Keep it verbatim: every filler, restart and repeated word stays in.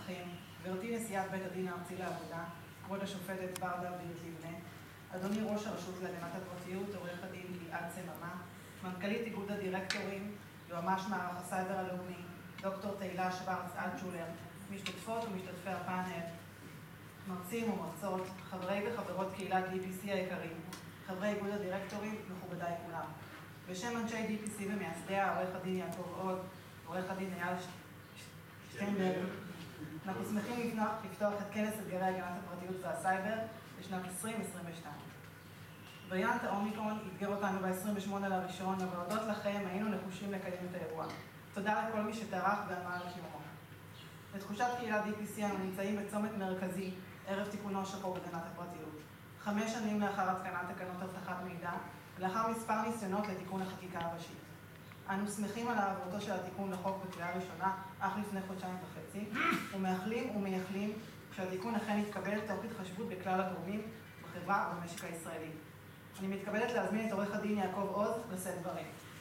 הנוכחים, גברתי נשיאת בית הדין הארצי לעבודה, כבוד השופטת ורדה וירט-לבנה, אדוני ראש הרשות להגנת הפרטיות, עורך הדין ליעד סממה, מנכ"לית איגוד הדירקטורים, יועמ"ש מערך הסייבר הלאומי, דוקטור תהילה שוורץ-אלטשולר, משתתפות ומשתתפי הפאנל, מרצים ומרצות, חברי וחברות קהילת די פי סי היקרים, חברי איגוד הדירקטורים, מכובדיי כולם. בשם אנשי די פי סי ומייסדיה, עורך הדין יעקב עוז, עורך הדין אייל שטיינברג, אנחנו שמחים לפתוח את כנס אתגרי הגנת הפרטיות והסייבר בשנת עשרים עשרים ושתיים. וריאנט האומיקרון יתגר אותנו ב-עשרים ושמונה לראשון, אבל הודות לכם היינו נחושים לקיים את האירוע. תודה לכל מי שטרח ועמל על קיומו. לתחושת קהילת די פי סי אנו נמצאים בצומת מרכזי ערב תיקונו של חוק הגנת הפרטיות. חמש שנים לאחר התקנת תקנות אבטחת מידע, ולאחר מספר ניסיונות לתיקון החקיקה הראשית. אנו שמחים על העברתו של התיקון לחוק בקריאה ראשונה, אך לפני חודשיים וחצי, ומאחלים ומייחלים שהתיקון אכן יתקבל תוך התחשבות בכלל הגורמים בחברה ובמשק הישראלי. אני מתכבדת להזמין את עורך הדין יעקב עוז לשאת דברים.